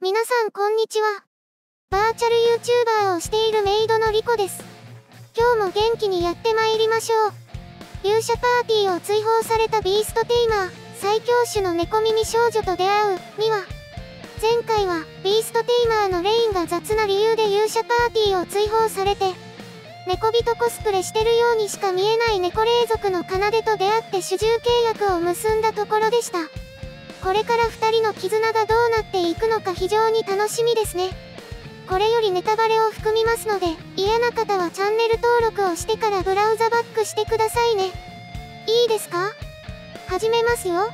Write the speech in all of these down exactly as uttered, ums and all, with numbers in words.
皆さんこんにちは。バーチャル YouTuber をしているメイドのリコです。今日も元気にやってまいりましょう。勇者パーティーを追放されたビーストテイマー、最強種の猫耳少女と出会うには、前回はビーストテイマーのレインが雑な理由で勇者パーティーを追放されて、猫人コスプレしてるようにしか見えない猫霊族の奏と出会って主従契約を結んだところでした。これからふたりの絆がどうなっていくのか非常に楽しみですね。これよりネタバレを含みますので、嫌な方はチャンネル登録をしてからブラウザバックしてくださいね。いいですか？始めますよ。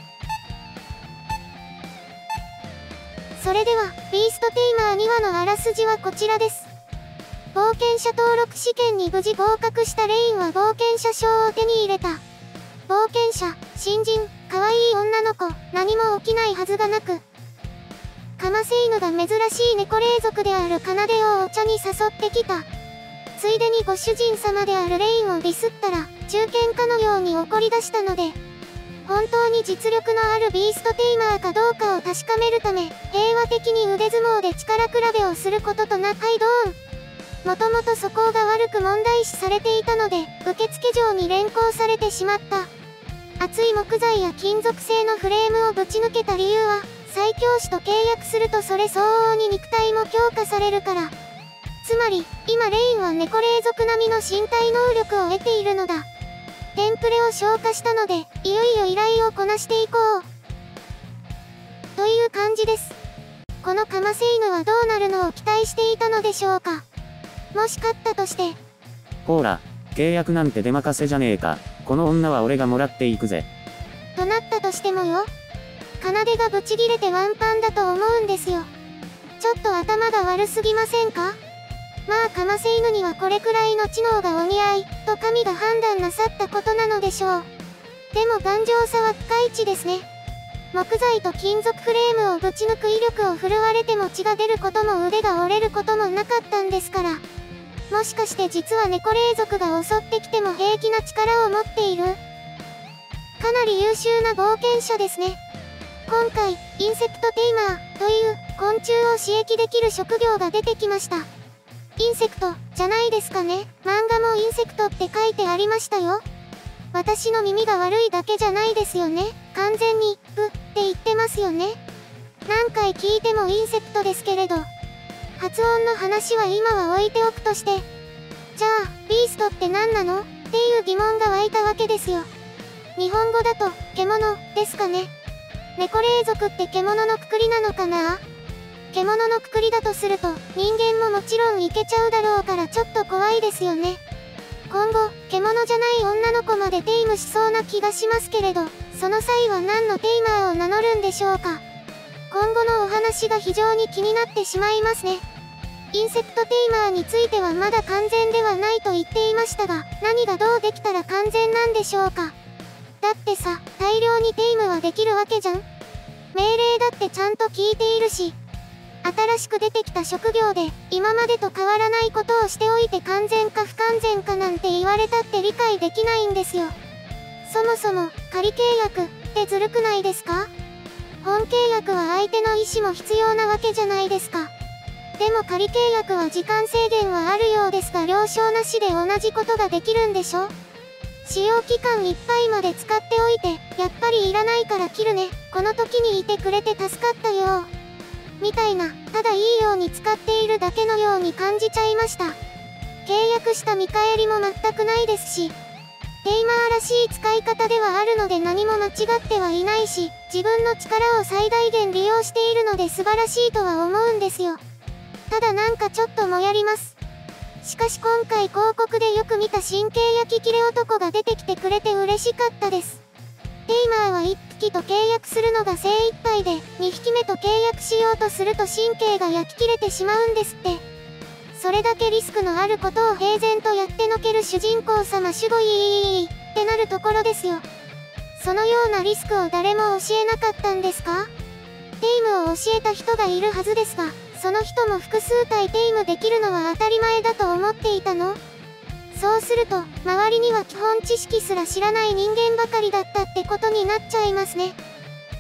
それでは、ビーストテイマーにわのあらすじはこちらです。冒険者登録試験に無事合格したレインは冒険者証を手に入れた。冒険者、新人、可愛い女の子、何も起きないはずがなく。カマセイヌが珍しい猫霊族である奏をお茶に誘ってきた。ついでにご主人様であるレインをディスったら、中堅かのように怒り出したので、本当に実力のあるビーストテイマーかどうかを確かめるため、平和的に腕相撲で力比べをすることとなった。はいドーン。もともと素行が悪く問題視されていたので、受付嬢に連行されてしまった。厚い木材や金属製のフレームをぶち抜けた理由は、最強種と契約するとそれ相応に肉体も強化されるから。つまり、今レインは猫霊族並みの身体能力を得ているのだ。テンプレを消化したので、いよいよ依頼をこなしていこう。という感じです。このカマセイヌはどうなるのを期待していたのでしょうか。もし勝ったとして。 ほら、契約なんて出任せじゃねえか。この女は俺がもらっていくぜ。 となったとしてもよ。奏がブチギレてワンパンだと思うんですよ。ちょっと頭が悪すぎませんか？まあカマセイヌにはこれくらいの知能がお似合い、と神が判断なさったことなのでしょう。でも頑丈さはピカイチですね。木材と金属フレームをぶち抜く威力を振るわれても血が出ることも腕が折れることもなかったんですから。もしかして実は猫霊族が襲ってきても平気な力を持っている？かなり優秀な冒険者ですね。今回、インセクトテイマーという昆虫を刺激できる職業が出てきました。インセクトじゃないですかね。漫画もインセクトって書いてありましたよ。私の耳が悪いだけじゃないですよね。完全に、ブって言ってますよね。何回聞いてもインセクトですけれど。発音の話は今は置いておくとして。じゃあ、ビーストって何なの？っていう疑問が湧いたわけですよ。日本語だと、獣、ですかね。猫霊族って獣のくくりなのかな？獣のくくりだとすると、人間ももちろんいけちゃうだろうからちょっと怖いですよね。今後、獣じゃない女の子までテイムしそうな気がしますけれど、その際は何のテイマーを名乗るんでしょうか。今後のお話が非常に気になってしまいますね。インセクトテイマーについてはまだ完全ではないと言っていましたが、何がどうできたら完全なんでしょうか。だってさ、大量にテイムはできるわけじゃん。命令だってちゃんと聞いているし。新しく出てきた職業で、今までと変わらないことをしておいて完全か不完全かなんて言われたって理解できないんですよ。そもそも、仮契約ってずるくないですか？本契約は相手の意思も必要なわけじゃないですか。でも仮契約は時間制限はあるようですが了承なしで同じことができるんでしょ？使用期間いっぱいまで使っておいて、やっぱりいらないから切るね。この時にいてくれて助かったよ。みたいな、ただいいように使っているだけのように感じちゃいました。契約した見返りも全くないですし、テイマーらしい使い方ではあるので何も間違ってはいないし、自分の力を最大限利用しているので素晴らしいとは思うんですよ。ただなんかちょっともやります。しかし今回広告でよく見た神経焼き切れ男が出てきてくれて嬉しかったです。テイマーはいっぴきと契約するのが精一杯で、にひきめと契約しようとすると神経が焼き切れてしまうんですって。それだけリスクのあることを平然とやってのける主人公様守護いいってなるところですよ。そのようなリスクを誰も教えなかったんですか？テイムを教えた人がいるはずですが、その人も複数回テイムできるのは当たり前だと思っていたの？そうすると、周りには基本知識すら知らない人間ばかりだったってことになっちゃいますね。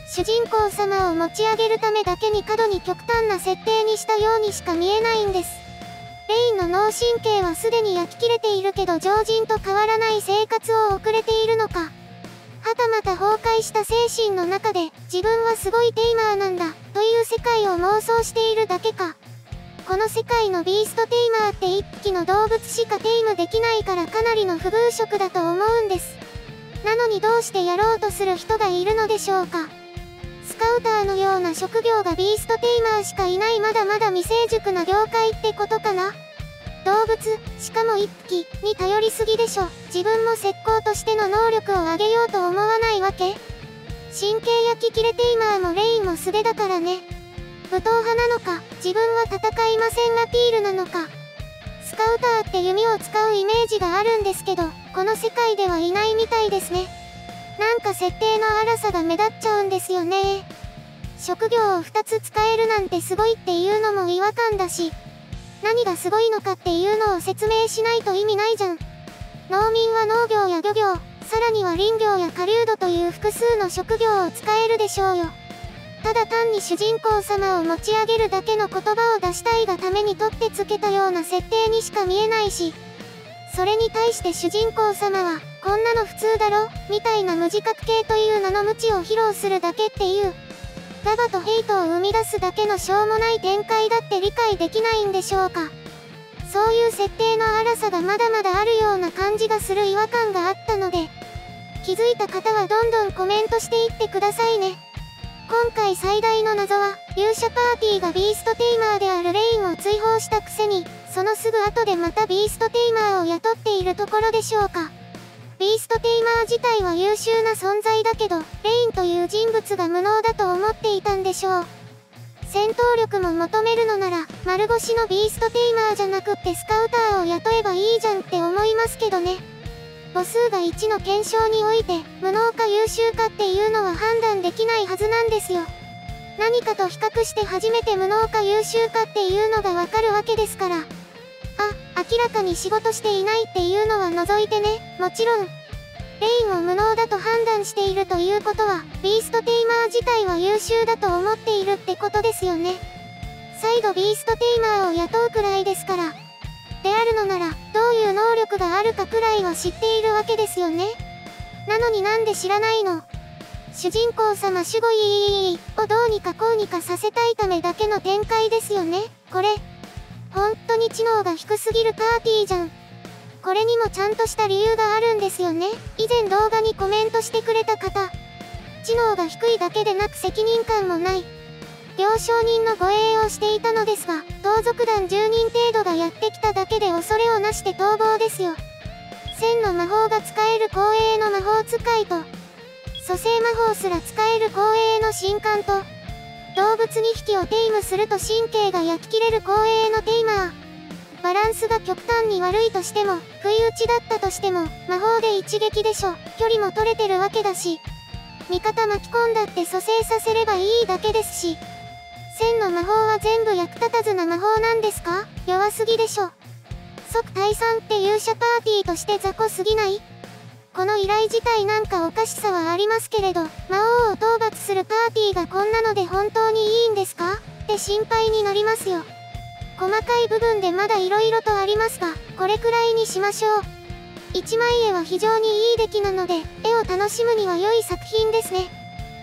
主人公様を持ち上げるためだけに過度に極端な設定にしたようにしか見えないんです。レインの脳神経はすでに焼き切れているけど常人と変わらない生活を送れているのか。はたまた崩壊した精神の中で自分はすごいテイマーなんだという世界を妄想しているだけか。この世界のビーストテイマーって一匹の動物しかテイムできないからかなりの不遇職だと思うんです。なのにどうしてやろうとする人がいるのでしょうか。スカウターのような職業がビーストテイマーしかいないまだまだ未成熟な業界ってことかな。動物、しかも一匹に頼りすぎでしょ。自分も石膏としての能力を上げようと思わないわけ。神経焼き切れテイマーもレインも素手だからね。武闘派なのか、自分は戦いませんアピールなのか。スカウターって弓を使うイメージがあるんですけど、この世界ではいないみたいですね。なんか設定の荒さが目立っちゃうんですよね。職業をふたつ使えるなんてすごいっていうのも違和感だし、何がすごいのかっていうのを説明しないと意味ないじゃん。農民は農業や漁業、さらには林業や狩人という複数の職業を使えるでしょうよ。ただ単に主人公様を持ち上げるだけの言葉を出したいがために取ってつけたような設定にしか見えないし、それに対して主人公様は、こんなの普通だろみたいな無自覚系という名の無知を披露するだけっていう、ガバとヘイトを生み出すだけのしょうもない展開だって理解できないんでしょうか。そういう設定の荒さがまだまだあるような感じがする違和感があったので、気づいた方はどんどんコメントしていってくださいね。今回最大の謎は、勇者パーティーがビーストテイマーであるレインを追放したくせに、そのすぐ後でまたビーストテイマーを雇っているところでしょうか。ビーストテイマー自体は優秀な存在だけど、レインという人物が無能だと思っていたんでしょう。戦闘力も求めるのなら、丸腰のビーストテイマーじゃなくってスカウターを雇えばいいじゃんって思いますけどね。母数がいちの検証において、無能か優秀かっていうのは判断できないはずなんですよ。何かと比較して初めて無能か優秀かっていうのがわかるわけですから。あ、明らかに仕事していないっていうのは除いてね、もちろん。レインを無能だと判断しているということは、ビーストテイマー自体は優秀だと思っているってことですよね。再度ビーストテイマーを雇うくらいですから。であるのなら、どういう能力があるかくらいは知っているわけですよね。なのになんで知らないの？主人公様守護イーをどうにかこうにかさせたいためだけの展開ですよね、これ。本当に知能が低すぎるパーティーじゃん。これにもちゃんとした理由があるんですよね。以前動画にコメントしてくれた方。知能が低いだけでなく責任感もない。了承人の護衛をしていたのですが、盗賊団じゅうにん程度がやってきただけで恐れをなして逃亡ですよ。千の魔法が使える光栄の魔法使いと、蘇生魔法すら使える光栄の神官と、動物にひきをテイムすると神経が焼き切れる光栄のテイマー。バランスが極端に悪いとしても、不意打ちだったとしても、魔法で一撃でしょ。距離も取れてるわけだし。味方巻き込んだって蘇生させればいいだけですし。千の魔法は全部役立たずな魔法なんですか？弱すぎでしょ。即退散って勇者パーティーとして雑魚すぎない？この依頼自体なんかおかしさはありますけれど、魔王を討伐するパーティーがこんなので本当にいいんですか？って心配になりますよ。細かい部分でまだ色々とありますが、これくらいにしましょう。一枚絵は非常にいい出来なので、絵を楽しむには良い作品ですね。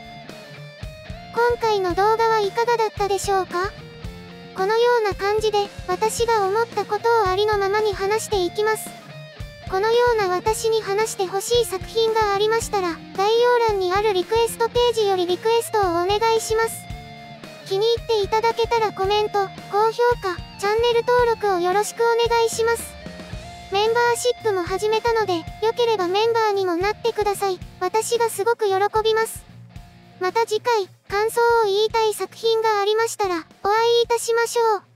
今回の動画はいかがだったでしょうか？このような感じで、私が思ったことをありのままに話していきます。このような私に話してほしい作品がありましたら、概要欄にあるリクエストページよりリクエストをお願いします。気に入っていただけたらコメント、高評価、チャンネル登録をよろしくお願いします。メンバーシップも始めたので、良ければメンバーにもなってください。私がすごく喜びます。また次回、感想を言いたい作品がありましたら、お会いいたしましょう。